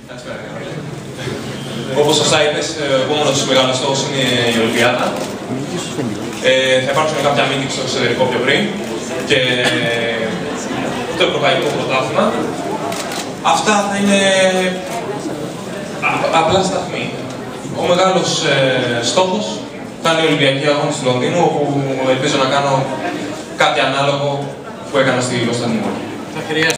Όπως σωστά είπες, ο επόμενος μεγάλος στόχος είναι η Ολυμπιάδα. Θα υπάρξουν κάποια meetings στο εξωτερικό πιο πριν και το Ευρωπαϊκό Πρωτάθλημα. Αυτά θα είναι απλά σταθμοί. Ο μεγάλος στόχος θα είναι η Ολυμπιακή Αγώνες του Λονδίνου, όπου ελπίζω να κάνω κάτι ανάλογο που έκανα στη Κωνσταντινούπολη.